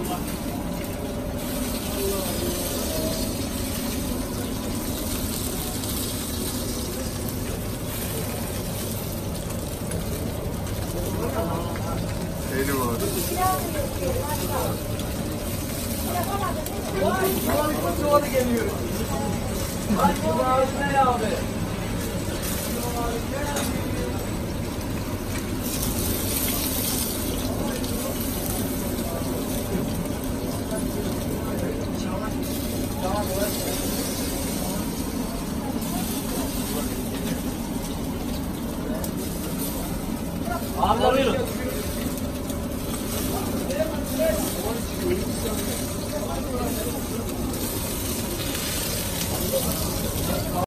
Elim var. Doğru geliyor. Bak bu abi ne abi? Abi buyurun.